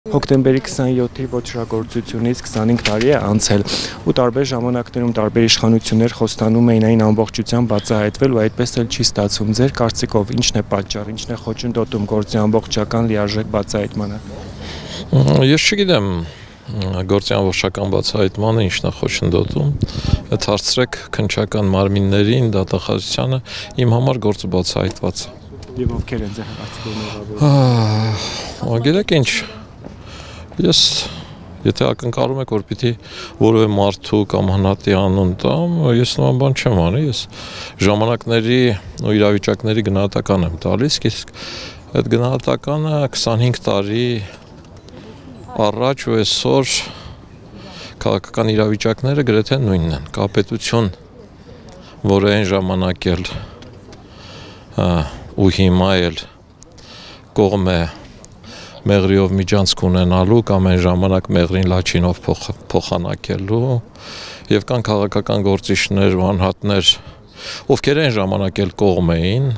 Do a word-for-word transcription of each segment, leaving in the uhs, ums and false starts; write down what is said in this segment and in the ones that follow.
Հոկտեմբերի քսանյոթի ոչռագործությունից քսանհինգ տարի է անցել ու տարբեր ժամանակներում տարբեր իշխանություններ խոստանում էին այն ամբողջությամբ բացահայտվել ու այդպես էլ չի ստացվում։ Ձեր կարծիքով ինչն է պատճառը, ինչն է խոչընդոտում գործի ամբողջական լիարժեք բացահայտմանը։ Ես չգիտեմ գործի ամբողջական բացահայտմանը ինչն է խոչընդոտում։ Այդ հարցրեք քննչական մարմիններին, դատախազությանը, իմ համար գործը բացահայտված է։ Եվ ովքեր են ձեր կարծիքով։ Գիտեք ինչ, ես եթե ակնկալում եք, որ պիտի որևէ մարդու կամ հնատի անուն տամ, ես նման բան չեմ անի, ես ժամանակների ու իրավիճակների գնահատական եմ տալիս, իսկ այդ գնահատականը քսանհինգ տարի առաջ ու այսօր քաղաքական իրավիճակները գրեթե նույնն են։ Կապետություն, որը այն ժամանակ էլ ու հիմա էլ կողմ է մեղրիով միջանցք ունենալու կամ այն ժամանակ մեղրին լաչինով փոխանակելու եւ կան քաղաքական գործիչներ ու անհատներ, ովքեր այն ժամանակ էլ կողմ էին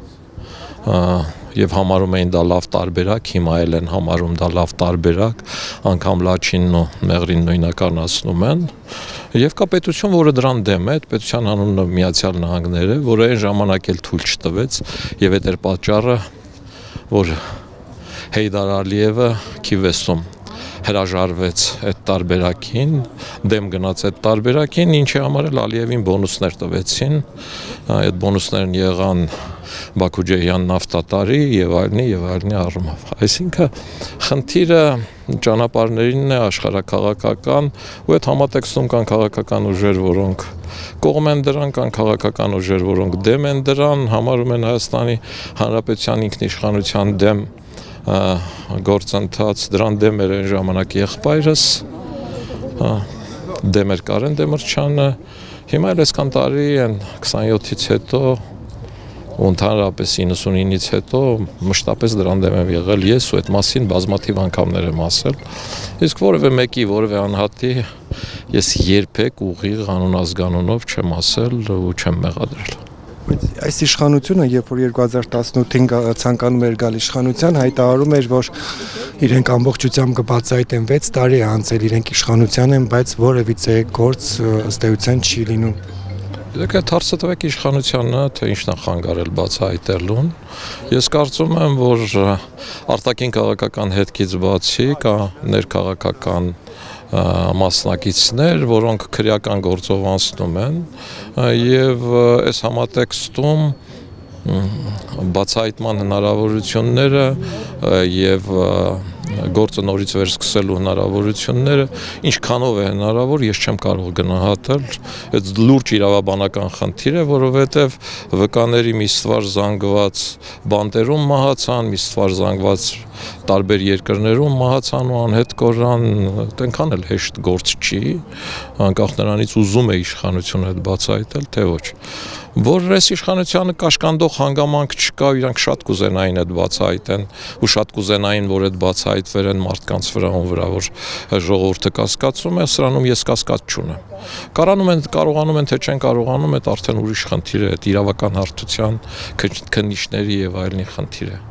եւ համարում էին դա լավ տարբերակ, հիմա էլ են համարում դա լավ տարբերակ, անգամ լաչինն ու մեղրին նույնականացնում են եւ կա պետություն, որը դրան դեմ է, այդ պետության անունը Միացյալ Նահանգներ է, որը այն ժամանակ էլ թույլ չտվեց եւ այդ էր պատճառը, որ Հեյդար Ալիևը Քիվեսում հրաժարվեց այդ տարբերակին, դեմ գնաց այդ տարբերակին, ինչի համար էլ Ալիևին բոնուսներ տվեցին, այդ բոնուսներն եղան Բաքուջեյան նավթատարի եւ այլնի եւ այլնի առումով։ Այսինքն խնդիրը ճանապարհներինն է աշխարհակաղակական ու այդ համատեքստում կան քաղաքական ուժեր, որոնք կողմ են դրան, կան քաղաքական ուժեր, որոնք դեմ են դրան, համարում են Հայաստանի Հանրապետության ինքնիշխանության դեմ գործընթաց, դրան դեմ էր այն ժամանակ եղբայրս, դեմ էր Կարեն Դեմիրճյանը, հիմա էլ այսքան տարի են քսանյոթից հետո ու ընդհանրապես իննսունինից հետո մշտապես դրան դեմ եմ եղել ես ու այդ մասին բազմաթիվ անգամներ եմ ասել, իսկ որևէ մեկի, որևէ անհատի ես երբեք ուղիղ անուն ազգանունով չեմ ասել ու չեմ մեղադրել։ Այս իշխանությունը, երբ որ երկու հազար տասնութին ցանկանում էր գալ իշխանության, հայտարարում էր, որ իրենք ամբողջությամբ կբացահայտեն, վեց տարի է անցել իրենք իշխանության են, բայց որևիցե գործ ըստ էության չի լինում։ Դեք այդ հարցը տվեք իշխանությանը, թե ինչն է խանգարել բացահայտելուն։ Ես կարծում եմ, որ արտաքին քաղաքական հետքից բացի կա ներքաղաքական մասնակիցներ, որոնք քրեական գործով անցնում են եւ այս համատեքստում բացահայտման հնարավորությունները եւ գործը նորից վերսկսելու հնարավորությունները ինչքանով է հնարավոր, ես չեմ կարող գնահատել, այդ լուրջ իրավաբանական խնդիր է, որովհետեւ վկաների միստվար զանգված բանտերում մահացան, միստվար զանգված տարբեր երկրներում մահացան ու անհետ կորան, այնքան էլ հեշտ գործ չի, անկախ նրանից ուզում է իշխանությունը այդ բացահայտել, թե ոչ։ Որ այս իշխանությանը կաշկանդող հանգամանք չկա, իրանք շատ կուզենային այդ բացահայտեն ու շատ կուզենային, որ այդ բացահայտվեր են մարդկանց վրա, ում վրա որ ժողովուրդը կասկածում է, սրանում ես կասկած չունեմ։ Կարանում են, կարողանում են, թե չեն կարողանում, այդ արդեն ուրիշ խնդիր է, այդ իրավական հարթության քննիչների եւ այլնի խնդիր է։